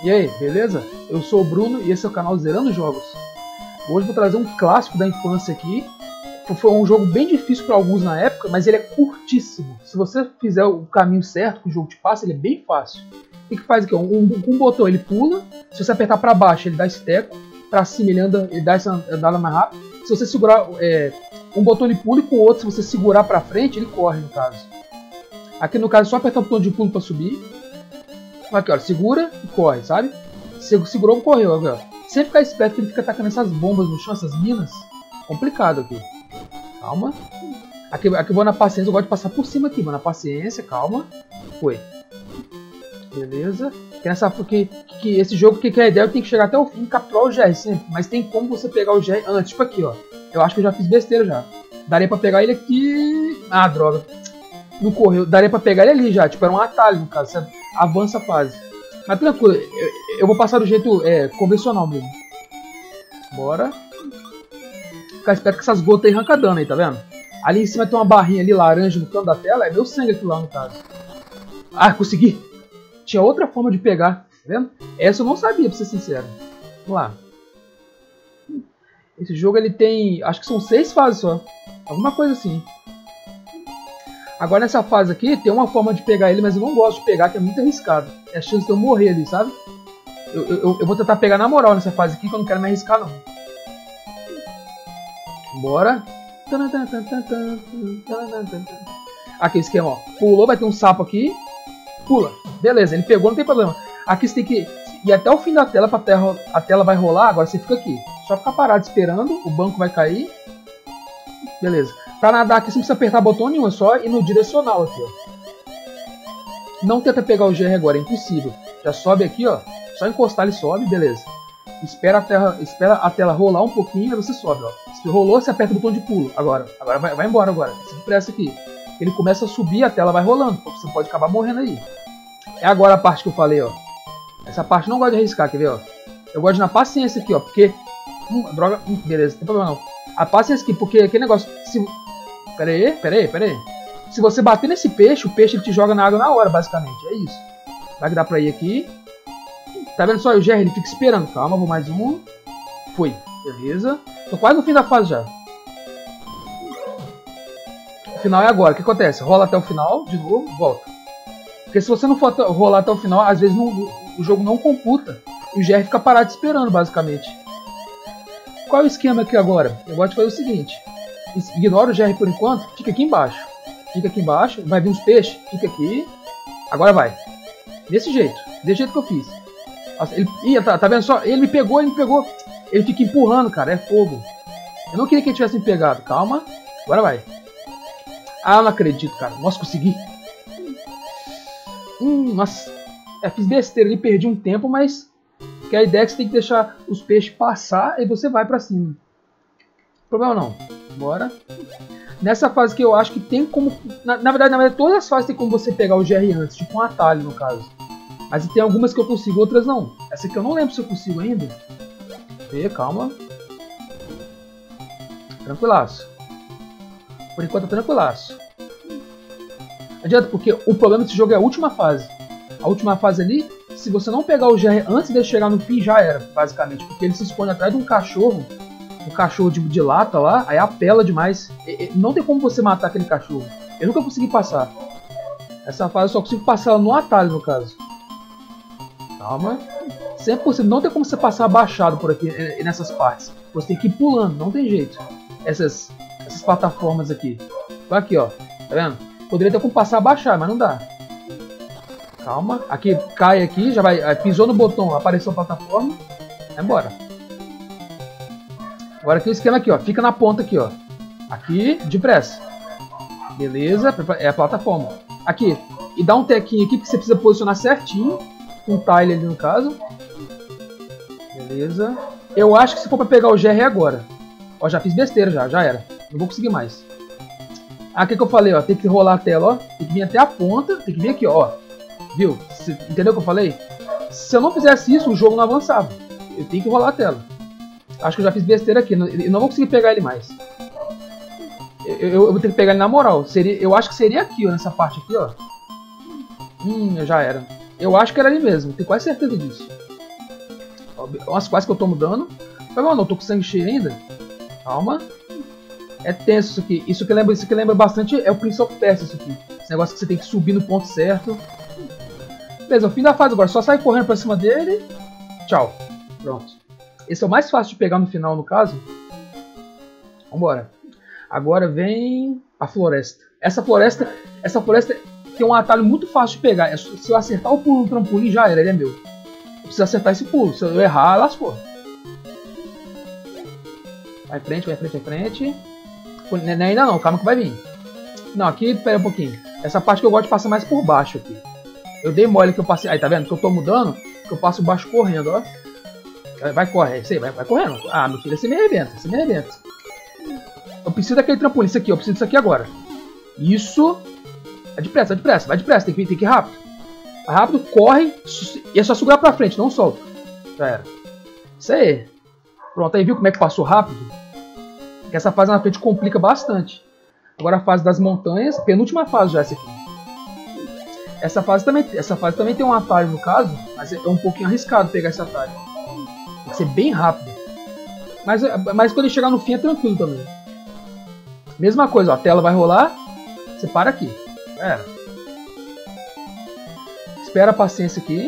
E aí, beleza? Eu sou o Bruno e esse é o canal Zerando Jogos. Hoje vou trazer um clássico da infância aqui. Foi um jogo bem difícil para alguns na época, mas ele é curtíssimo. Se você fizer o caminho certo que o jogo te passa, ele é bem fácil. O que faz aqui? Um botão ele pula, se você apertar para baixo ele dá esse teco, para cima ele dá essa andada mais rápida. Se você segurar um botão ele pula e com o outro, se você segurar para frente, ele corre no caso. Aqui no caso é só apertar o botão de pulo para subir. Aqui ó, segura e corre, sabe? Segurou e correu, ó. Sempre ficar esperto que ele fica atacando essas bombas no chão, essas minas. Complicado aqui. Calma. Aqui eu vou na paciência, eu gosto de passar por cima aqui, mano. Na paciência, calma. Foi. Beleza. Porque esse jogo, que a ideia é que tem que chegar até o fim e capturar o GR sempre. Mas tem como você pegar o GR antes, tipo aqui, ó. Eu acho que eu já fiz besteira já. Daria pra pegar ele aqui. Ah, droga. Não correu. Daria pra pegar ele ali já. Tipo, era um atalho no caso. Você avança a fase. Mas tranquilo, eu vou passar do jeito convencional mesmo. Bora. Ficar esperto que essas gotas aí arrancam dano aí, tá vendo? Ali em cima tem uma barrinha ali laranja no canto da tela. É meu sangue aquilo lá no caso. Ah, consegui. Tinha outra forma de pegar, tá vendo? Essa eu não sabia, pra ser sincero. Vamos lá. Esse jogo ele tem, acho que são 6 fases só. Alguma coisa assim. Agora nessa fase aqui tem uma forma de pegar ele, mas eu não gosto de pegar, que é muito arriscado. É a chance de eu morrer ali, sabe? Eu vou tentar pegar na moral nessa fase aqui, que eu não quero me arriscar não. Bora. Aqui o esquema, ó. Pulou, vai ter um sapo aqui. Pula. Beleza, ele pegou, não tem problema. Aqui você tem que ir até o fim da tela, a tela vai rolar, agora você fica aqui. Só ficar parado esperando, o banco vai cair. Beleza. Pra nadar aqui você não precisa apertar botão nenhum, é só ir no direcional aqui, ó. Não tenta pegar o GR agora, é impossível. Já sobe aqui, ó. Só encostar ele sobe, beleza. Espera a tela rolar um pouquinho e você sobe, ó. Se rolou, você aperta o botão de pulo. Agora vai embora agora. Se depressa aqui. Ele começa a subir, a tela vai rolando. Você pode acabar morrendo aí. É agora a parte que eu falei, ó. Essa parte eu não gosto de arriscar, quer ver, ó. Eu gosto de ir na paciência aqui, ó. Porque... droga. Beleza, não tem problema não. A paciência aqui, porque aquele negócio... Pera aí. Se você bater nesse peixe, o peixe ele te joga na água na hora, basicamente. É isso. Vai que dá pra ir aqui. Tá vendo só? O GR ele fica esperando. Calma, vou mais um. Foi. Beleza. Tô quase no fim da fase já. O final é agora. O que acontece? Rola até o final, de novo, volta. Porque se você não for rolar até o final, às vezes o jogo não computa. E o GR fica parado esperando, basicamente. Qual é o esquema aqui agora? Eu gosto de fazer o seguinte. Ignora o GR por enquanto, fica aqui embaixo. Fica aqui embaixo, vai vir uns peixes, fica aqui. Agora vai. Desse jeito que eu fiz. Nossa, tá vendo só? Ele me pegou. Ele fica empurrando, cara, é fogo. Eu não queria que ele tivesse me pegado, calma. Agora vai. Ah, não acredito, cara. Nossa, consegui. Nossa. Fiz besteira ali, perdi um tempo, mas... Que a ideia é que você tem que deixar os peixes passar e você vai pra cima. Problema não. Bora. Nessa fase que eu acho que tem como... Na verdade, todas as fases tem como você pegar o GR antes. Tipo um atalho, no caso. Mas tem algumas que eu consigo, outras não. Essa aqui eu não lembro se eu consigo ainda. Calma. Tranquilaço. Por enquanto, tranquilaço. Não adianta, porque o problema desse jogo é a última fase. A última fase ali, se você não pegar o GR antes de chegar no fim, já era, basicamente. Porque ele se esconde atrás de um cachorro. Um cachorro de lata lá, aí apela demais. Não tem como você matar aquele cachorro. Eu nunca consegui passar. Essa fase eu só consigo passar ela no atalho, no caso. Calma. 100%. Não tem como você passar abaixado por aqui, nessas partes. Você tem que ir pulando, não tem jeito. Essas plataformas aqui. Então aqui, ó. Tá vendo? Poderia ter como passar abaixado, mas não dá. Calma. Aqui, cai aqui, já vai. Pisou no botão, apareceu a plataforma. Vai embora. Agora aqui o esquema aqui, ó. Fica na ponta aqui, ó. Aqui, depressa. Beleza. É a plataforma. Aqui. E dá um tequinho aqui, porque você precisa posicionar certinho. Um tile ali no caso. Beleza. Eu acho que se for pra pegar o GR é agora. Ó, já fiz besteira já era. Não vou conseguir mais. Ah, o que eu falei, ó. Tem que rolar a tela, ó. Tem que vir até a ponta. Tem que vir aqui, ó. Viu? Entendeu o que eu falei? Se eu não fizesse isso, o jogo não avançava. Eu tenho que rolar a tela. Acho que eu já fiz besteira aqui. Eu não vou conseguir pegar ele mais. Eu vou ter que pegar ele na moral. Eu acho que seria aqui, ó. Nessa parte aqui, ó. Já era. Eu acho que era ali mesmo. Tenho quase certeza disso. Nossa, quase que eu tomo dano. Mas não, tô com sangue cheio ainda. Calma. É tenso isso aqui. Isso que lembra bastante é o Prince of Persia, isso aqui. Esse negócio que você tem que subir no ponto certo. Beleza, o fim da fase agora. Só sai correndo pra cima dele. Tchau. Pronto. Esse é o mais fácil de pegar no final, no caso. Vambora. Agora vem a floresta. Essa floresta tem um atalho muito fácil de pegar. Se eu acertar o pulo no trampolim, já era, ele é meu. Eu preciso acertar esse pulo. Se eu errar, lascou. Vai em frente, vai em frente, vai em frente. Ainda não, calma que vai vir. Não, aqui, pera um pouquinho. Essa parte que eu gosto de passar mais por baixo aqui. Eu dei mole que eu passei. Aí, tá vendo? Que eu tô mudando, que eu passo baixo correndo, ó. Vai, corre, isso aí, vai correndo. Ah, meu filho, você me arrebenta, você me arrebenta. Eu preciso daquele trampolim, isso aqui, eu preciso disso aqui agora. Isso. Vai depressa, vai depressa, tem que ir rápido. Vai rápido, corre, e é só segurar pra frente, não solta. Já era. Isso aí. Pronto, aí viu como é que passou rápido? Porque essa fase na frente complica bastante. Agora a fase das montanhas, penúltima fase já essa aqui. Essa fase também tem um atalho no caso, mas é um pouquinho arriscado pegar esse atalho. Tem que ser bem rápido. Mas quando ele chegar no fim é tranquilo também. Mesma coisa, ó, a tela vai rolar, você para aqui. Espera a paciência aqui.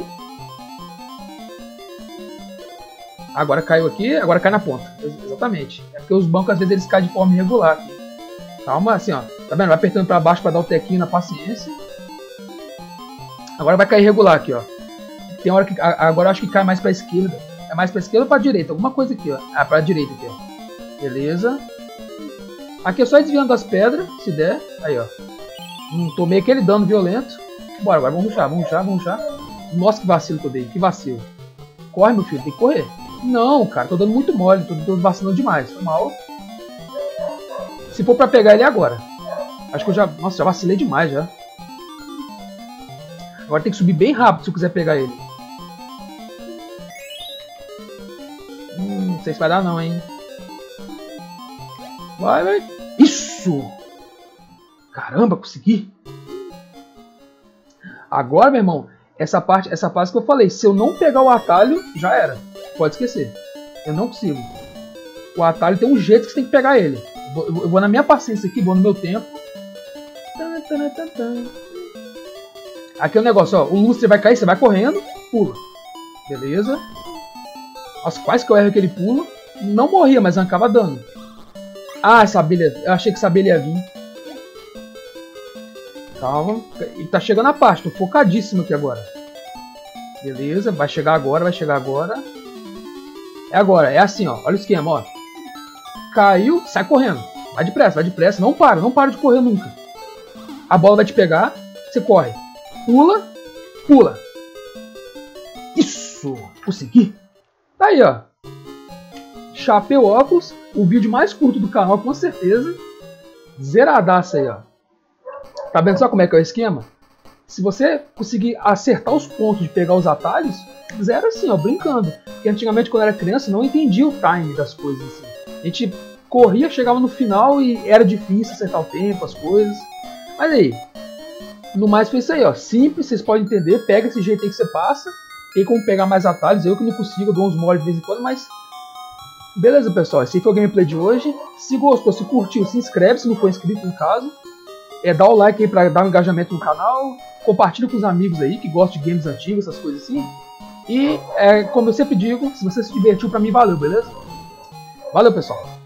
Agora caiu aqui, agora cai na ponta. Exatamente. É porque os bancos às vezes eles caem de forma irregular aqui. Calma, assim ó. Tá vendo? Vai apertando pra baixo pra dar o tequinho na paciência. Agora vai cair irregular aqui, ó. Tem hora que. Agora eu acho que cai mais pra esquerda. É mais pra esquerda ou pra direita? Alguma coisa aqui, ó. Ah, pra direita aqui, ó. Beleza. Aqui é só desviando das pedras, se der. Aí, ó. Tomei aquele dano violento. Bora, agora vamos rushar. Nossa, que vacilo que eu dei. Que vacilo. Corre, meu filho, tem que correr. Não, cara, tô dando muito mole, tô vacilando demais. Foi mal. Se for pra pegar ele agora. Acho que eu já. Nossa, já vacilei demais já. Agora tem que subir bem rápido se eu quiser pegar ele. Não sei se vai dar não, hein. Vai. Isso! Caramba, consegui. Agora, meu irmão, essa fase que eu falei, se eu não pegar o atalho, já era. Pode esquecer. Eu não consigo. O atalho tem um jeito que você tem que pegar ele. Eu vou na minha paciência aqui, vou no meu tempo. Aqui é o negócio, ó. O lustre vai cair, você vai correndo, pula. Beleza. Nossa, quase que eu erro aquele pulo. Não morria, mas arrancava dano. Ah, essa abelha. Eu achei que essa abelha ia vir. Calma. E tá chegando a parte, tô focadíssimo aqui agora. Beleza, vai chegar agora. É agora, é assim, ó. Olha o esquema, ó. Caiu, sai correndo. Vai depressa. Não para de correr nunca. A bola vai te pegar, você corre. Pula. Isso, consegui. Tá aí, ó. Chapéu óculos, o vídeo mais curto do canal, com certeza. Zeradaça aí, ó. Tá vendo só como é que é o esquema? Se você conseguir acertar os pontos de pegar os atalhos, zero assim, ó, brincando. Porque antigamente, quando eu era criança, não entendia o time das coisas. Assim. A gente corria, chegava no final e era difícil acertar o tempo, as coisas. Mas aí, no mais foi isso aí, ó. Simples, vocês podem entender. Pega esse jeito aí que você passa. Tem como pegar mais atalhos. Eu que não consigo, eu dou uns moles de vez em quando, mas... Beleza, pessoal. Esse foi o gameplay de hoje. Se gostou, se curtiu, se inscreve, se não for inscrito no caso. Dá o like aí pra dar um engajamento no canal. Compartilha com os amigos aí que gostam de games antigos, essas coisas assim. E, como eu sempre digo, se você se divertiu, pra mim valeu, beleza? Valeu, pessoal.